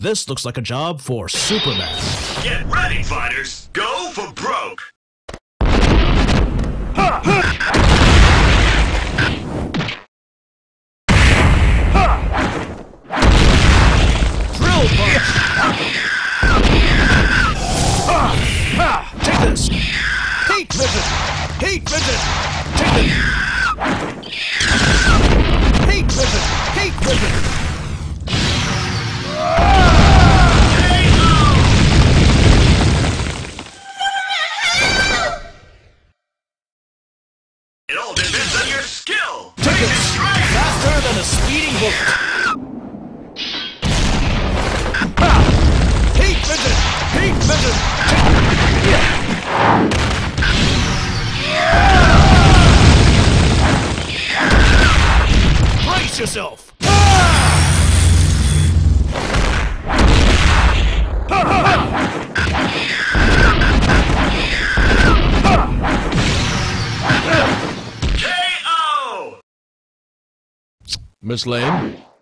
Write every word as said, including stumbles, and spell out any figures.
This looks like a job for Superman. Get ready, fighters! Go for broke! Drill punch! Take this! Heat vision! Heat vision! Take it! Heat vision! Heat vision! It all depends on your skill! Take it! Faster than a speeding bullet! Heat vision! Heat vision! Brace yourself! K O! Miss Lane?